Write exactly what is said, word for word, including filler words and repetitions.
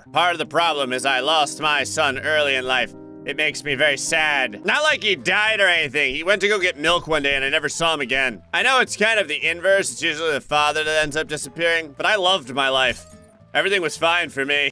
Part of the problem is I lost my son early in life. It makes me very sad. Not like he died or anything. He went to go get milk one day and I never saw him again. I know it's kind of the inverse. It's usually the father that ends up disappearing, but I loved my life. Everything was fine for me.